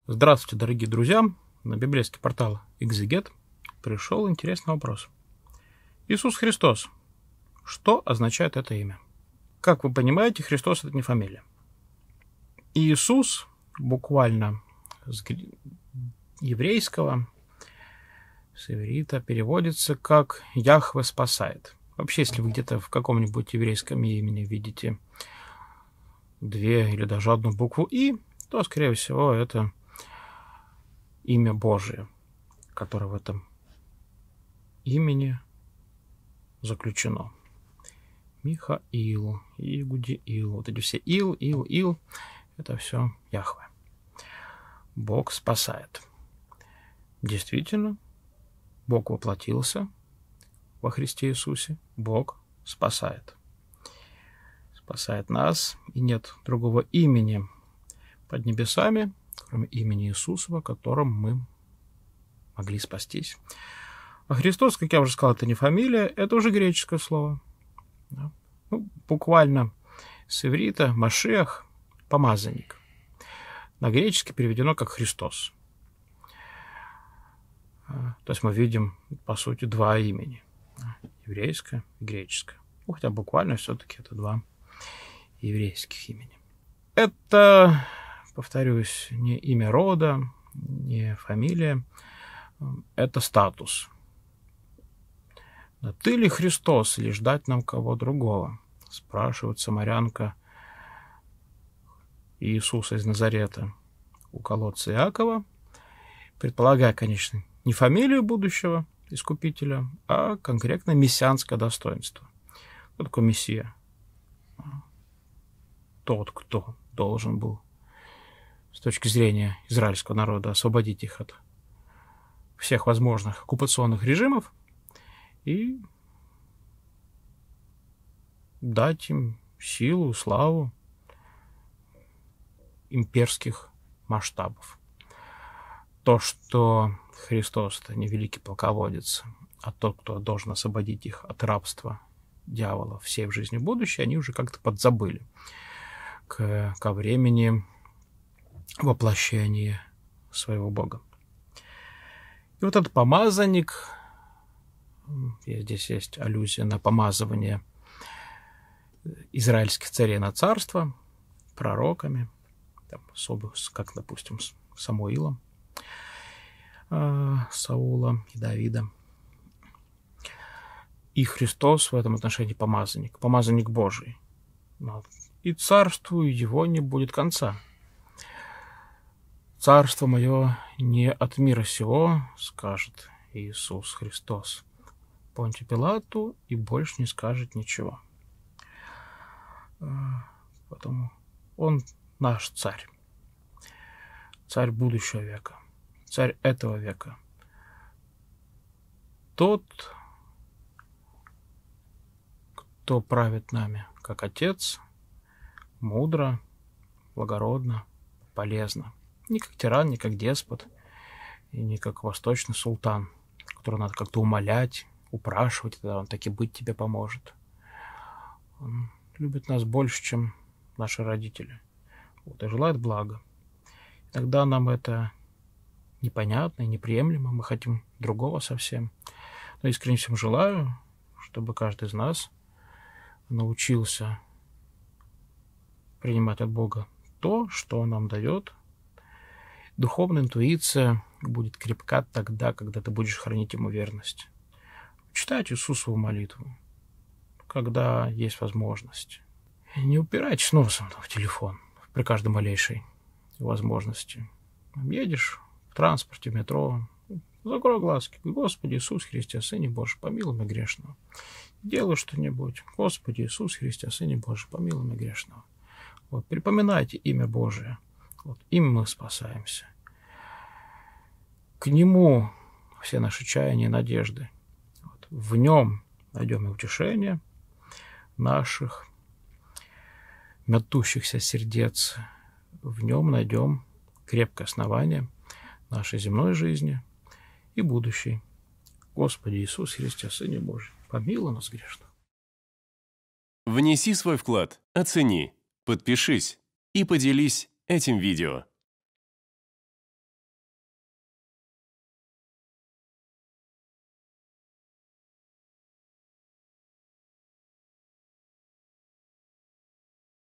Здравствуйте, дорогие друзья! На библейский портал Экзегет пришел интересный вопрос. Иисус Христос. Что означает это имя? Как вы понимаете, Христос — это не фамилия. Иисус буквально с еврейского, с иврита, переводится как «Яхве спасает». Вообще, если вы где-то в каком-нибудь еврейском имени видите две или даже одну букву «И», то, скорее всего, это имя Божие, которое в этом имени заключено. Михаил, Игудиил, вот эти все Ил, это все Яхве. Бог спасает. Действительно, Бог воплотился во Христе Иисусе, Бог спасает. Спасает нас, и нет другого имени под небесами, кроме имени Иисусова, которым мы могли спастись. А Христос, как я уже сказал, это не фамилия, это уже греческое слово. Да? Ну, буквально с иврита Машиах — помазанник. На греческий переведено как Христос. То есть мы видим, по сути, два имени. Еврейское и греческое. Ну, хотя буквально все-таки это два еврейских имени. Это, повторюсь, не имя рода, не фамилия, это статус. Да ты ли Христос, или ждать нам кого другого? Спрашивает самарянка Иисуса из Назарета у колодца Иакова, предполагая, конечно, не фамилию будущего искупителя, а конкретно мессианское достоинство. Кто такой Мессия? Тот, кто должен был с точки зрения израильского народа освободить их от всех возможных оккупационных режимов и дать им силу, славу имперских масштабов. То, что Христос — это не великий полководец, а тот, кто должен освободить их от рабства дьявола всей в жизни будущей, они уже как-то подзабыли ко времени воплощения своего Бога. И вот этот помазанник, здесь есть аллюзия на помазывание израильских царей на царство пророками, там, как, допустим, с Самуилом, Саула и Давида. И Христос в этом отношении помазанник Божий. И царству его не будет конца. «Царство мое не от мира сего, — скажет Иисус Христос Понтию Пилату, и больше не скажет ничего». Потому он наш царь, царь будущего века, царь этого века. Тот, кто правит нами как отец, мудро, благородно, полезно. Не как тиран, не как деспот, и не как восточный султан, которого надо как-то умолять, упрашивать, и тогда он таки быть тебе поможет. Он любит нас больше, чем наши родители. Вот, и желает блага. Иногда нам это непонятно и неприемлемо, мы хотим другого совсем. Но искренне всем желаю, чтобы каждый из нас научился принимать от Бога то, что Он нам дает. Духовная интуиция будет крепка тогда, когда ты будешь хранить Ему верность. Читать Иисусову молитву, когда есть возможность. Не упирайтесь носом в телефон при каждой малейшей возможности. Едешь в транспорте, в метро, закрой глазки. Господи Иисус Христе, Сыне Божий, помилуй меня грешного. Делай что-нибудь. Господи Иисус Христе, Сыне Божий, помилуй меня грешного. Вот, припоминайте имя Божие. Вот, им мы спасаемся. К Нему все наши чаяния и надежды. Вот, в Нем найдем и утешение наших метущихся сердец. В Нем найдем крепкое основание нашей земной жизни и будущей. Господи Иисус Христе, Сыне Божий, помилуй нас грешных. Внеси свой вклад, оцени, подпишись и поделись этим видео.